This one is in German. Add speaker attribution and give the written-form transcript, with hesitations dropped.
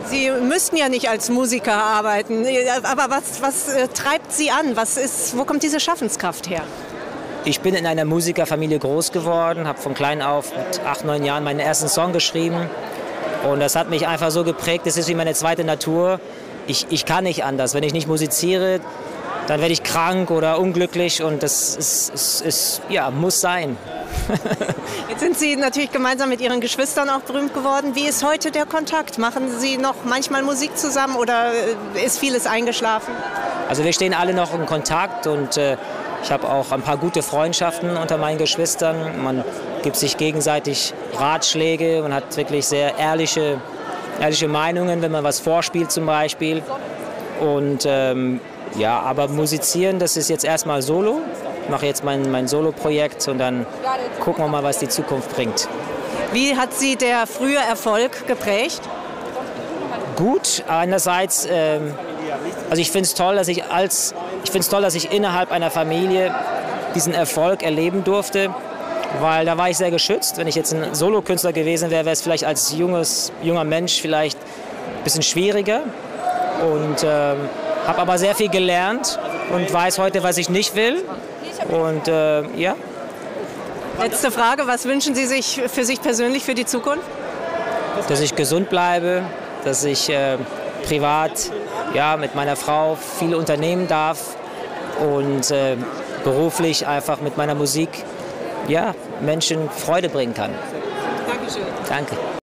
Speaker 1: Sie müssten ja nicht als Musiker arbeiten, aber was treibt Sie an? Wo kommt diese Schaffenskraft her?
Speaker 2: Ich bin in einer Musikerfamilie groß geworden, habe von klein auf mit 8, 9 Jahren meinen ersten Song geschrieben. Und das hat mich einfach so geprägt, das ist wie meine zweite Natur. Ich kann nicht anders. Wenn ich nicht musiziere, dann werde ich krank oder unglücklich und das muss sein.
Speaker 1: Jetzt sind Sie natürlich gemeinsam mit Ihren Geschwistern auch berühmt geworden. Wie ist heute der Kontakt? Machen Sie noch manchmal Musik zusammen oder ist vieles eingeschlafen?
Speaker 2: Also wir stehen alle noch in Kontakt und ich habe auch ein paar gute Freundschaften unter meinen Geschwistern. Man gibt sich gegenseitig Ratschläge, man hat wirklich sehr ehrliche Meinungen, wenn man was vorspielt zum Beispiel. Und aber musizieren, das ist jetzt erstmal Solo. Ich mache jetzt mein Solo-Projekt und dann gucken wir mal, was die Zukunft bringt.
Speaker 1: Wie hat Sie der frühe Erfolg geprägt?
Speaker 2: Gut, einerseits, also ich finde es toll, dass ich innerhalb einer Familie diesen Erfolg erleben durfte, weil da war ich sehr geschützt. Wenn ich jetzt ein Solokünstler gewesen wäre, wäre es vielleicht als junger Mensch vielleicht ein bisschen schwieriger. Und habe aber sehr viel gelernt und weiß heute, was ich nicht will. Und ja.
Speaker 1: Letzte Frage, was wünschen Sie sich für sich persönlich für die Zukunft?
Speaker 2: Dass ich gesund bleibe, dass ich privat mit meiner Frau viel unternehmen darf und beruflich einfach mit meiner Musik Menschen Freude bringen kann.
Speaker 1: Dankeschön.
Speaker 2: Danke.